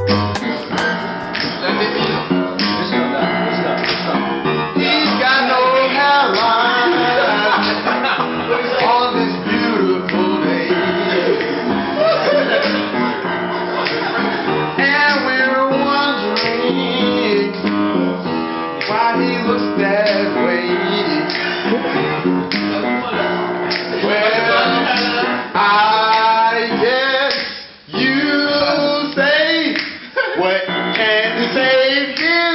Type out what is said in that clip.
He's got no hairline on this beautiful day. And we're wondering why he looks that way. Well, I guess you say what can save his